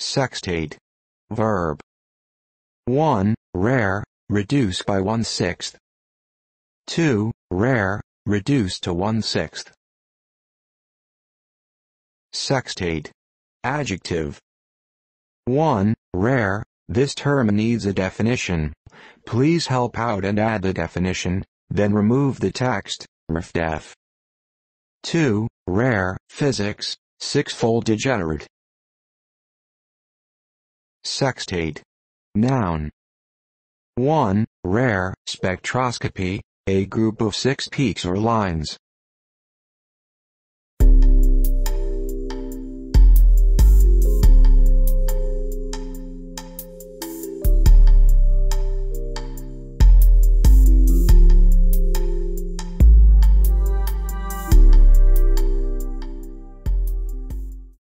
Sextate. Verb. 1. Rare, reduce by 1/6. 2. Rare, reduce to 1/6. Sextate. Adjective. 1. Rare, this term needs a definition. Please help out and add the definition, then remove the text, refdef. 2. Rare, physics, sixfold degenerate. Sextate. Noun. 1. Rare, spectroscopy, a group of 6 peaks or lines.